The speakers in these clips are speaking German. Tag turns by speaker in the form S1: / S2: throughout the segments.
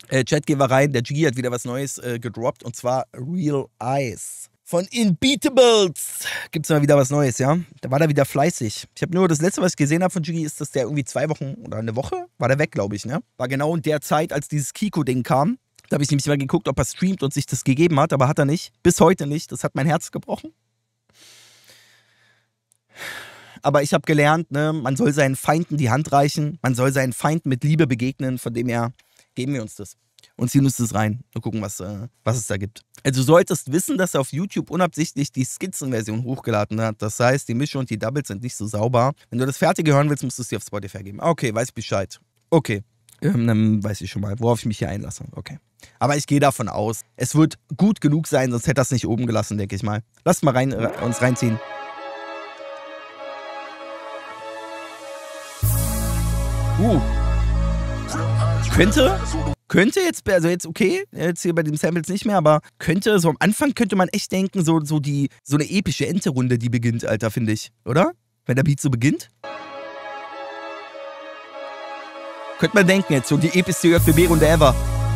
S1: Chat, gehen wir rein. Der Jiggy hat wieder was Neues gedroppt. Und zwar Real Eyes. Von Inbeatables gibt es mal wieder was Neues, ja. Da war der wieder fleißig. Ich habe nur das letzte, was ich gesehen habe von Jiggy, ist, dass der irgendwie 2 Wochen oder eine Woche, war der weg, glaube ich, ne? War genau in der Zeit, als dieses Kiko-Ding kam. Da habe ich nämlich mal geguckt, ob er streamt und sich das gegeben hat, aber hat er nicht. Bis heute nicht. Das hat mein Herz gebrochen. Aber ich habe gelernt, ne, man soll seinen Feinden die Hand reichen. Man soll seinen Feinden mit Liebe begegnen. Von dem her geben wir uns das. Und ziehen uns das rein und gucken, was es da gibt. Also du solltest wissen, dass er auf YouTube unabsichtlich die Skizzenversion hochgeladen hat. Das heißt, die Mische und die Doubles sind nicht so sauber. Wenn du das Fertige hören willst, musst du es dir auf Spotify geben. Okay, weiß ich Bescheid. Okay, dann weiß ich schon mal, worauf ich mich hier einlasse. Okay. Aber ich gehe davon aus, es wird gut genug sein, sonst hätte er es nicht oben gelassen, denke ich mal. Lasst mal uns reinziehen. Könnte jetzt, also jetzt okay, jetzt hier bei den Samples nicht mehr, aber könnte, so am Anfang könnte man echt denken, so eine epische Ente-Runde, die beginnt, Alter, finde ich, oder? Wenn der Beat so beginnt. Könnte man denken jetzt, so die epischste ÖFBB-Runde ever.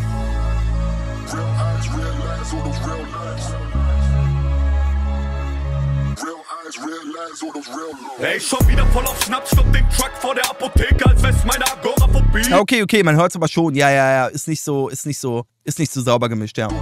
S2: Ey, schon wieder voll auf Schnaps, stopp den Truck vor der Apotheke, als wär's meine Agoraphobie.
S1: Okay, man hört's aber schon. Ja, ist nicht so sauber gemischt, ja.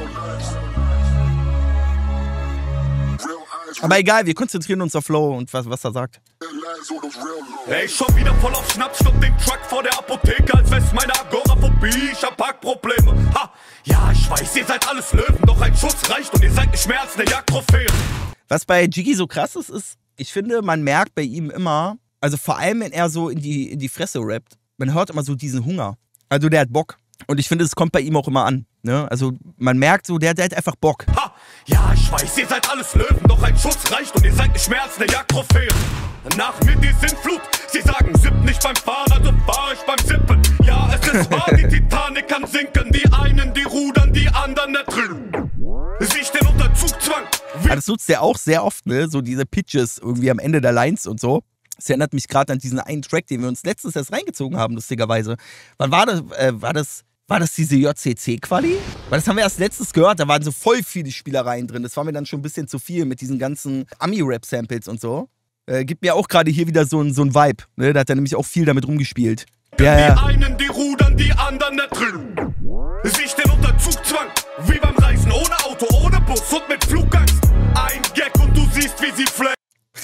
S1: Aber egal, wir konzentrieren uns auf Flow und was er sagt.
S2: Ey, schon wieder voll auf Schnaps, stopp den Truck vor der Apotheke, als wär's meine Agoraphobie. Ich hab Parkprobleme. Ha, ja, ich weiß, ihr seid alles Löwen, doch ein Schuss reicht und ihr seid nicht mehr als eine Jagdtrophäe.
S1: Was bei Jiggy so krass ist, ich finde, man merkt bei ihm immer, also vor allem, wenn er so in die Fresse rappt, man hört immer so diesen Hunger. Also der hat Bock. Und ich finde, es kommt bei ihm auch immer an. Ne? Also man merkt so, der hat einfach Bock.
S2: Ha, ja, ich weiß, ihr seid alles Löwen, doch ein Schuss reicht und ihr seid nicht mehr als eine Jagdtrophäe. Nach mir die Sintflut, sie sagen, sipp nicht beim Fahren, also fahr ich beim Sippen. Ja, es ist wahr, die Titanic kann sinken, die einen, die rudern, die anderen ertrinken. Sie stehen unter Zugzwang.
S1: Aber das nutzt er auch sehr oft, ne? So diese Pitches irgendwie am Ende der Lines und so. Das erinnert mich gerade an diesen einen Track, den wir uns letztens erst reingezogen haben, lustigerweise. Wann war das? War das diese JCC-Quali? Weil das haben wir erst letztens gehört, da waren so voll viele Spielereien drin. Das war mir dann schon ein bisschen zu viel mit diesen ganzen Ami-Rap-Samples und so. Gibt mir auch gerade hier wieder so ein Vibe. Ne? Da hat er nämlich auch viel damit rumgespielt.
S2: Ja. Die einen, die rudern, die anderen ertrinken. Sie stehen unter Zugzwang, wie beim Reisen ohne Auto, ohne Bus und mit Flugangst. Ein Gag und du siehst, wie sie flecken.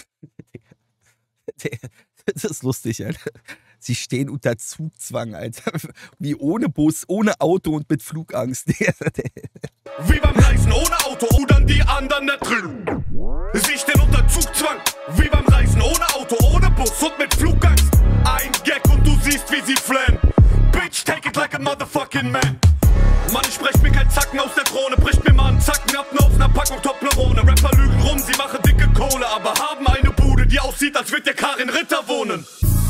S1: Das ist lustig, Alter. Sie stehen unter Zugzwang, Alter. Wie ohne Bus, ohne Auto und mit Flugangst.
S2: Wie beim Reisen ohne Auto, rudern die anderen ertrinken. Sie stehen unter Zugzwang, wie beim Reisen ohne Auto, ohne Bus und mit Flugangst. Ein Gag und du siehst, wie sie flennen. Bitch, take it like a motherfucking man. Mann, ich brech mir kein Zacken aus der Krone, bricht mir mal einen Zacken ab, nur auf ner Packung Toblerone. Rapper lügen rum, sie machen dicke Kohle, aber haben eine Bude, die aussieht, als wird der Karin Ritter wohnen.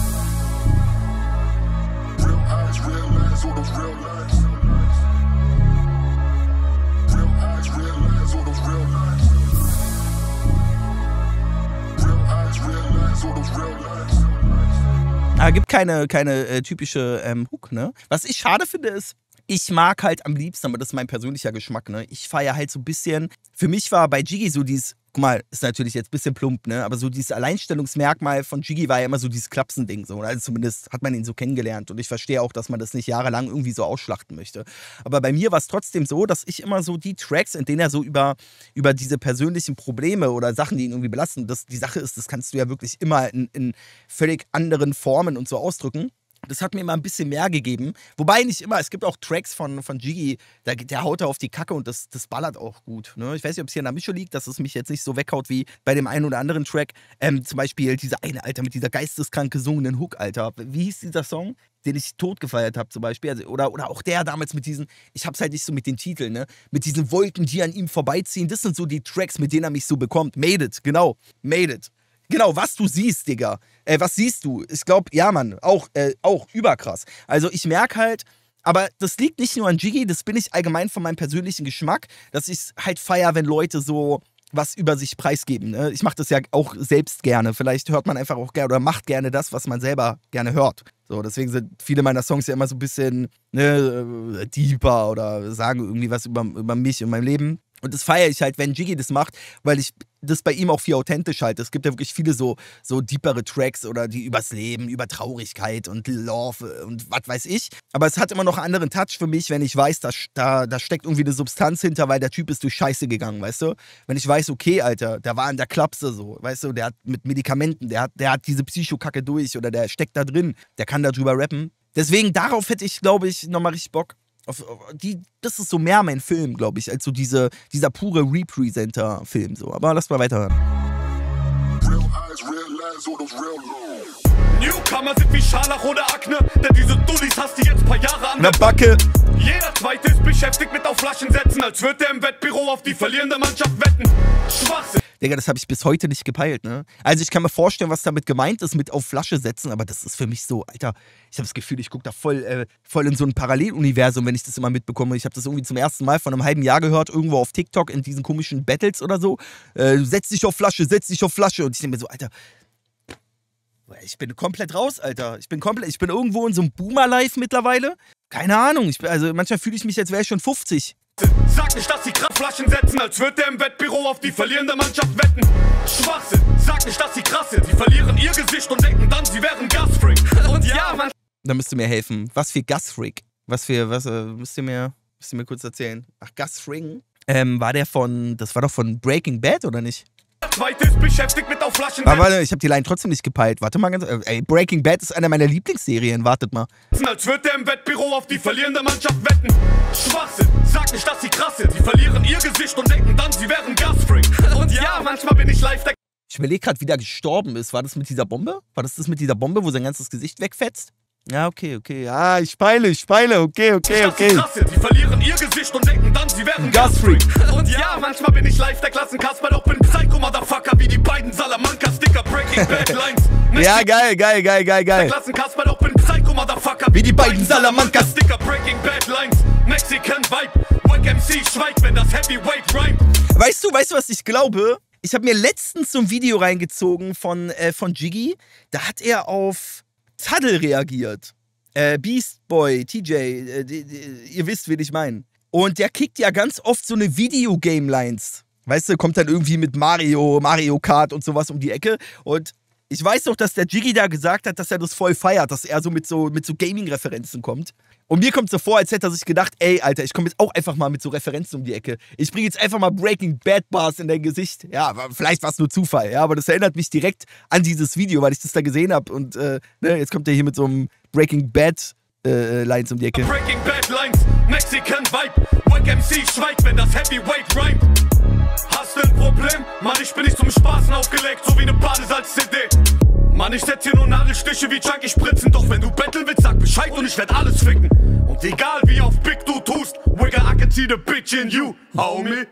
S1: Gibt keine typische Hook, ne? Was ich schade finde ist, ich mag halt am liebsten, aber das ist mein persönlicher Geschmack, ne? Ich feiere halt so ein bisschen, für mich war bei Jiggy so dieses, guck mal, ist natürlich jetzt ein bisschen plump, ne? Aber so dieses Alleinstellungsmerkmal von Jiggy war ja immer so dieses Klapsen-Ding, so. Also zumindest hat man ihn so kennengelernt und ich verstehe auch, dass man das nicht jahrelang irgendwie so ausschlachten möchte. Aber bei mir war es trotzdem so, dass ich immer so die Tracks, in denen er so über diese persönlichen Probleme oder Sachen, die ihn irgendwie belasten, die Sache ist, das kannst du ja wirklich immer in völlig anderen Formen und so ausdrücken. Das hat mir immer ein bisschen mehr gegeben. Wobei nicht immer. Es gibt auch Tracks von Jiggy, der haut da auf die Kacke und das ballert auch gut. Ne? Ich weiß nicht, ob es hier an der Mische liegt, dass es mich jetzt nicht so weghaut wie bei dem einen oder anderen Track. Zum Beispiel dieser eine, Alter, mit dieser geisteskrank gesungenen Hook, Alter. Wie hieß dieser Song, den ich tot gefeiert habe zum Beispiel? Also, oder auch der damals mit diesen, ich hab's halt nicht so mit den Titeln, ne? Mit diesen Wolken, die an ihm vorbeiziehen. Das sind so die Tracks, mit denen er mich so bekommt. Made It, genau. Made It. Genau, was du siehst, Digga. Was siehst du? Ich glaube, ja, Mann, auch überkrass. Also ich merke halt, aber das liegt nicht nur an Jiggy, das bin ich allgemein von meinem persönlichen Geschmack, dass ich halt feiere, wenn Leute so was über sich preisgeben. Ne? Ich mache das ja auch selbst gerne. Vielleicht hört man einfach auch gerne oder macht gerne das, was man selber gerne hört. So, deswegen sind viele meiner Songs ja immer so ein bisschen deeper oder sagen irgendwie was über mich und mein Leben. Und das feiere ich halt, wenn Jiggy das macht, weil ich das bei ihm auch viel authentisch halte. Es gibt ja wirklich viele so deepere Tracks oder die übers Leben, über Traurigkeit und Love und was weiß ich. Aber es hat immer noch einen anderen Touch für mich, wenn ich weiß, da steckt irgendwie eine Substanz hinter, weil der Typ ist durch Scheiße gegangen, weißt du? Wenn ich weiß, okay, Alter, der war in der Klapse so, weißt du, der hat mit Medikamenten, der hat diese Psychokacke durch oder der steckt da drin, der kann darüber rappen. Deswegen, darauf hätte ich, glaube ich, nochmal richtig Bock. Das ist so mehr mein Film, glaube ich, als so dieser pure Representer-Film. So. Aber lass mal weiterhören.
S2: Newcomer sind wie Scharlach oder Akne, denn diese Dullis hast du jetzt paar Jahre an
S1: der Backe.
S2: Jeder Zweite ist beschäftigt mit auf Flaschen setzen, als würde er im Wettbüro auf die verlierende Mannschaft wetten. Schwachsinn.
S1: Digga, das habe ich bis heute nicht gepeilt, ne? Also ich kann mir vorstellen, was damit gemeint ist mit auf Flasche setzen, aber das ist für mich so, Alter, ich habe das Gefühl, ich gucke da voll in so ein Paralleluniversum, wenn ich das immer mitbekomme. Ich habe das irgendwie zum ersten Mal vor einem halben Jahr gehört, irgendwo auf TikTok in diesen komischen Battles oder so. Setz dich auf Flasche. Und ich denke mir so, Alter, ich bin komplett raus, Alter. Ich bin irgendwo in so einem Boomer-Life mittlerweile. Keine Ahnung, also manchmal fühle ich mich, als wäre ich schon 50.
S2: Sag nicht, dass sie Flaschen setzen, als würde er im Wettbüro auf die verlierende Mannschaft wetten. Schwachsinn. Sag nicht, dass sie krass sind. Sie verlieren ihr Gesicht und denken dann, sie wären Gasfreak. Und ja, man.
S1: Da müsst ihr mir helfen. Was für Gasfreak? Müsst ihr mir kurz erzählen? Ach, Gasfreak? Das war doch von Breaking Bad, oder nicht?
S2: Zweite ist beschäftigt mit auf Flaschen.
S1: Aber warte, ich habe die Line trotzdem nicht gepeilt. Warte mal ganz. Breaking Bad ist eine meiner Lieblingsserien. Wartet mal.
S2: Als würde er im Wettbüro auf die verlierende Mannschaft wetten. Schwachsinn. Sag nicht, dass sie krass sind. Sie verlieren ihr Gesicht und denken dann, sie wären Gasfreak. Und ja, manchmal bin ich live.
S1: Ich überlege gerade, wie der gestorben ist. War das mit dieser Bombe? War das mit dieser Bombe, wo sein ganzes Gesicht wegfetzt? Ja, okay. Ja, ich peile. Okay.
S2: Sie verlieren ihr Gesicht und denken dann, sie wären Gasfreak. Und ja, manchmal bin ich live der Klassenkasper, doch bin Psycho-Motherfucker wie die beiden Salamanca-Sticker. Breaking Bad Lines.
S1: Ja, geil.
S2: Der Klassenkasper, doch bin Psycho-Motherfucker
S1: wie die beiden Salamanca-Sticker.
S2: Breaking Bad Lines. Mexican Vibe. Wack MC schweigt, wenn das Heavyweight rhyme.
S1: Weißt du, was ich glaube? Ich habe mir letztens so ein Video reingezogen von Jiggy. Da hat er auf Tuddle reagiert. Beast Boy, TJ, ihr wisst, wen ich meine. Und der kickt ja ganz oft so eine Videogame-Lines. Weißt du, kommt dann irgendwie mit Mario Kart und sowas um die Ecke. Und ich weiß doch, dass der Jiggy da gesagt hat, dass er das voll feiert, dass er so mit so Gaming-Referenzen kommt. Und mir kommt so vor, als hätte er sich gedacht, ey, Alter, ich komme jetzt auch einfach mal mit so Referenzen um die Ecke. Ich bringe jetzt einfach mal Breaking Bad Bars in dein Gesicht. Ja, aber vielleicht war es nur Zufall, ja, aber das erinnert mich direkt an dieses Video, weil ich das da gesehen habe. Und jetzt kommt er hier mit so einem Breaking Bad Lines um die Ecke.
S2: Breaking Bad Lines, Mexican Vibe, Wack MC schweigt, wenn das Heavyweight rhyme. Hast du ein Problem? Mann, ich bin nicht zum Spaßen aufgelegt, so wie eine Badesalz-CD. Mann, ich setz hier nur Nadelstiche wie Junkie spritzen. Doch wenn du betteln willst, sag Bescheid und ich werd alles ficken. Und egal wie auf Big du tust, Wigger, I can see the bitch in you, homie.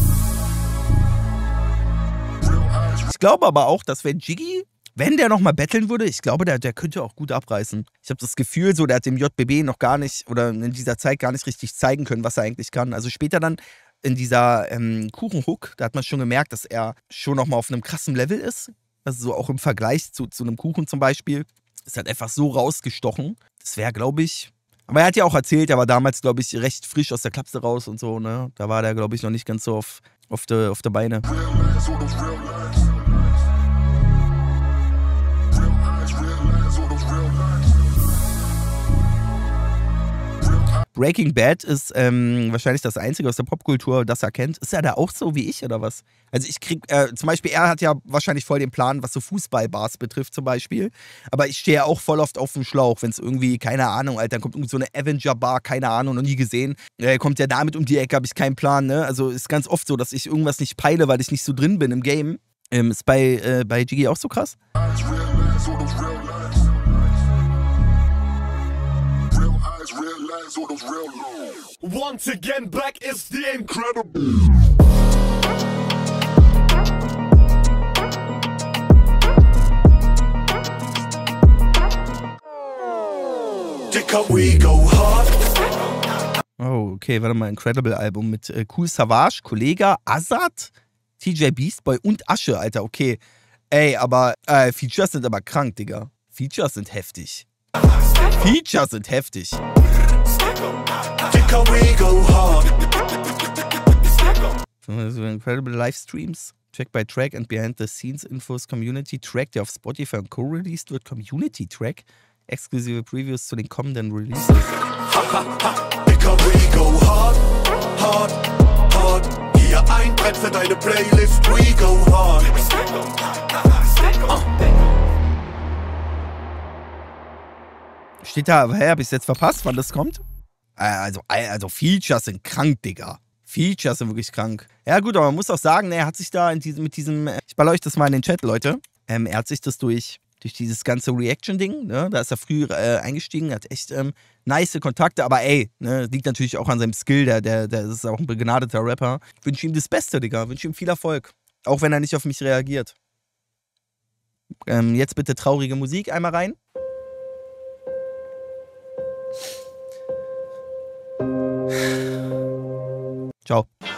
S1: Ich glaube aber auch, dass wenn der nochmal betteln würde, ich glaube, der könnte auch gut abreißen. Ich habe das Gefühl, so, der hat dem JBB noch gar nicht, oder in dieser Zeit gar nicht richtig zeigen können, was er eigentlich kann. Also später dann in dieser Kuchenhook, da hat man schon gemerkt, dass er schon nochmal auf einem krassen Level ist. Also so auch im Vergleich zu einem Kuchen zum Beispiel. Ist halt einfach so rausgestochen. Das wäre, glaube ich. Aber er hat ja auch erzählt, er war damals, glaube ich, recht frisch aus der Klapse raus und so, ne? Da war der, glaube ich, noch nicht ganz so auf der Beine. Breaking Bad ist wahrscheinlich das Einzige aus der Popkultur, das er kennt. Ist er da auch so wie ich oder was? Also ich krieg, zum Beispiel, er hat ja wahrscheinlich voll den Plan, was so Fußballbars betrifft zum Beispiel. Aber ich stehe ja auch voll oft auf dem Schlauch, wenn es irgendwie, keine Ahnung, Alter, dann kommt irgendwie so eine Avenger-Bar, keine Ahnung, noch nie gesehen. Kommt der damit um die Ecke, habe ich keinen Plan, ne? Also ist ganz oft so, dass ich irgendwas nicht peile, weil ich nicht so drin bin im Game. Ist bei Jiggy auch so krass?
S2: Once again, black is the incredible. Dicker, we go hard.
S1: Oh, okay, warte mal, Incredible-Album mit Kool Savas, Kollega, Azad, TJ Beast Boy und Asche, Alter, okay. Ey, aber Features sind aber krank, Digga. Features sind heftig. Features sind heftig.
S2: Dicker, we go hard.
S1: So incredible Livestreams. Track by Track and Behind the Scenes Infos Community Track, der auf Spotify und Co. released wird. Community Track. Exklusive Previews zu den kommenden Releases.
S2: Dicker, we go hard, hard, hard. Hier ein Brett für deine Playlist, we go hard.
S1: Steht da, hä, hab ich's jetzt verpasst, wann das kommt? Also Features sind krank, Digga. Features sind wirklich krank. Ja gut, aber man muss auch sagen, er hat sich da mit diesem, ich baller euch das mal in den Chat, Leute. Er hat sich das durch dieses ganze Reaction-Ding, ne, da ist er früh eingestiegen, hat echt nice Kontakte, aber ey, ne, liegt natürlich auch an seinem Skill, der ist auch ein begnadeter Rapper. Ich wünsche ihm das Beste, Digga, wünsche ihm viel Erfolg. Auch wenn er nicht auf mich reagiert. Jetzt bitte traurige Musik einmal rein. Ciao.